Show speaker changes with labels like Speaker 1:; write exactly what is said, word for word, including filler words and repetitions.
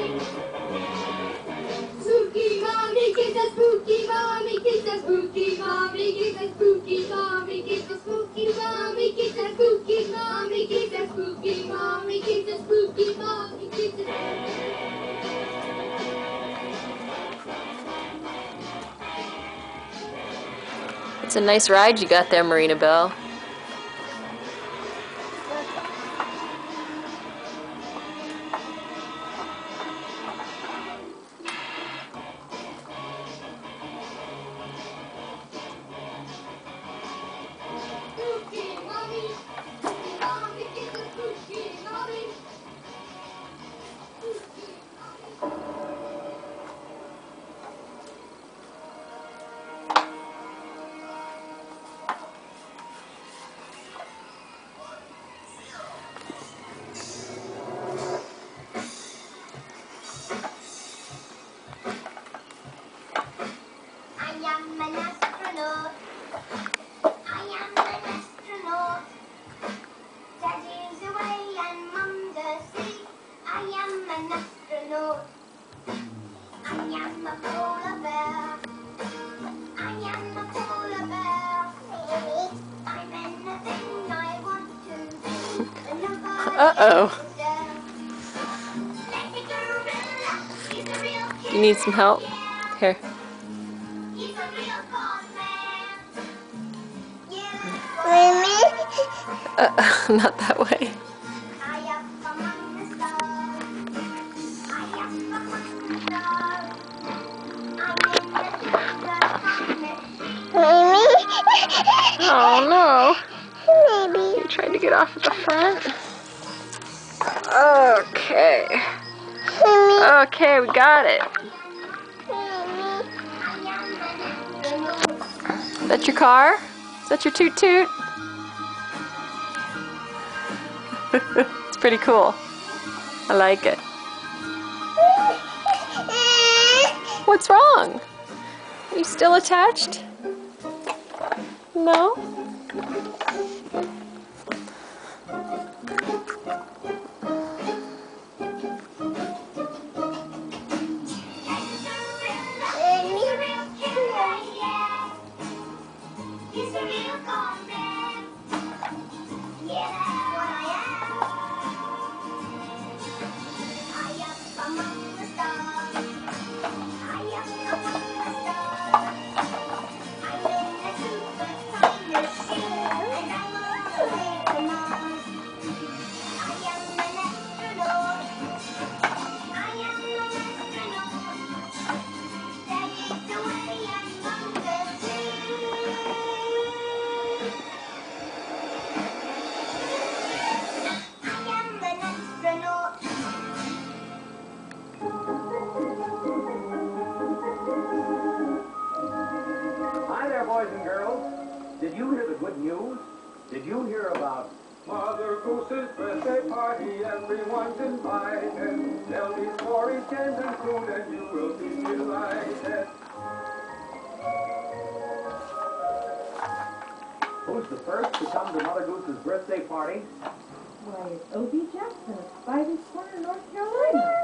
Speaker 1: Spooky mommy, get the spooky mommy, get the spooky mommy, get the spooky mommy, get the spooky mommy, get the spooky mommy, get the spooky mommy, get the spooky mommy, get the.
Speaker 2: It's a nice ride you got there, Marina Belle. Uh-oh. You need some help? Here. Uh, not that way. Oh no. Maybe. You tried to get off at the front? Okay. Okay, we got it. Is that your car? Is that your toot toot? It's pretty cool. I like it. What's wrong? Are you still attached? No?
Speaker 3: Boys and girls, did you hear the good news? Did you hear about Mother Goose's birthday party? Everyone's invited. Tell me stories, games, and food, and you will be delighted. Who's the first to come to Mother Goose's birthday party?
Speaker 4: Why, it's O B Jackson of Spivey's Corner, North Carolina.